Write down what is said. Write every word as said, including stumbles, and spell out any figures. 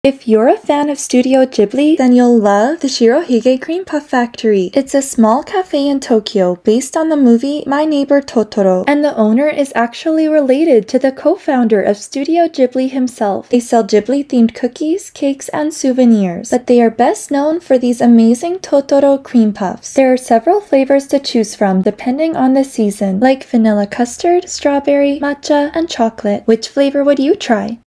If you're a fan of Studio Ghibli, then you'll love the Shirohige Cream Puff Factory. It's a small cafe in Tokyo based on the movie My Neighbor Totoro, and the owner is actually related to the co-founder of Studio Ghibli himself. They sell Ghibli-themed cookies, cakes, and souvenirs, but they are best known for these amazing Totoro cream puffs. There are several flavors to choose from depending on the season, like vanilla custard, strawberry, matcha, and chocolate. Which flavor would you try?